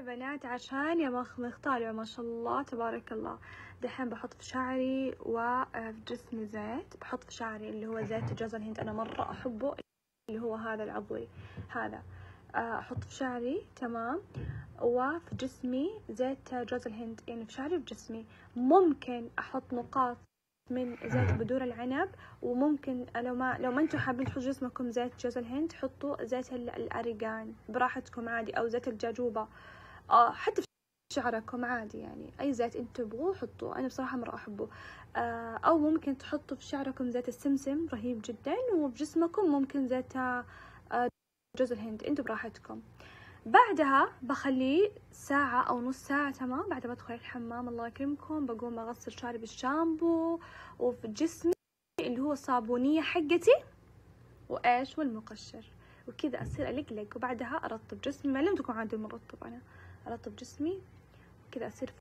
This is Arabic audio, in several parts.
بنات عشان يا مختار ما شاء الله تبارك الله. دحين بحط في شعري وفي جسمي زيت، بحط في شعري اللي هو زيت جوز الهند، انا مرة احبه، اللي هو هذا العضوي هذا. احط في شعري تمام، وفي جسمي زيت جوز الهند، يعني في شعري وفي جسمي. ممكن احط نقاط من زيت بذور العنب، وممكن لو ما انتم حابين تحطوا جسمكم زيت جوز الهند، حطوا زيت الاريجان براحتكم عادي، او زيت الجاجوبة. حتى في شعركم عادي، يعني اي زيت انتم تبغوه حطوه، انا بصراحة مرة احبه. او ممكن تحطوا في شعركم زيت السمسم رهيب جدا، وفي جسمكم ممكن زيت جوز الهند، انتم براحتكم. بعدها بخليه ساعة أو نص ساعة تمام. بعدها بدخل الحمام الله يكرمكم، بقوم أغسل شعري بالشامبو، وفي جسمي اللي هو الصابونية حقتي وإيش والمقشر، وكذا أصير ألقلق. وبعدها أرطب جسمي، ما لم تكون عادي مرطب، أنا أرطب جسمي كذا أصير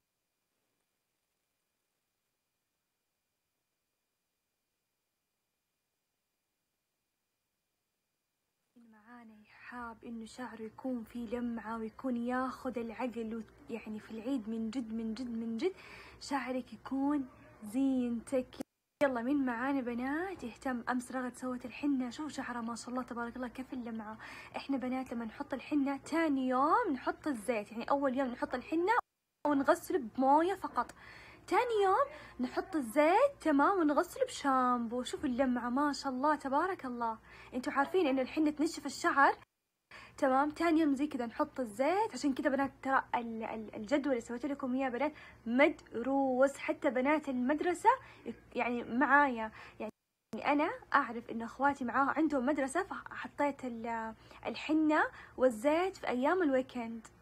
معانا حاب إنه شعره يكون فيه لمعة ويكون ياخذ العقل، يعني في العيد من جد من جد من جد شعرك يكون زينتك. يلا مين معانا بنات يهتم؟ امس رغد سوت الحنة، شوف شعرها ما شاء الله تبارك الله كيف اللمعة. احنا بنات لما نحط الحنة تاني يوم نحط الزيت، يعني اول يوم نحط الحنة ونغسل بموية فقط، تاني يوم نحط الزيت تمام ونغسل بشامبو. شوفوا اللمعة ما شاء الله تبارك الله. انتوا عارفين ان الحنة تنشف الشعر تمام، تاني يوم زي كذا نحط الزيت. عشان كذا بنات ترى الجدول اللي سويت لكم اياه بنات مدروس، حتى بنات المدرسة يعني معايا، يعني انا اعرف ان اخواتي معاه عندهم مدرسة، فحطيت الحنة والزيت في ايام الويكند.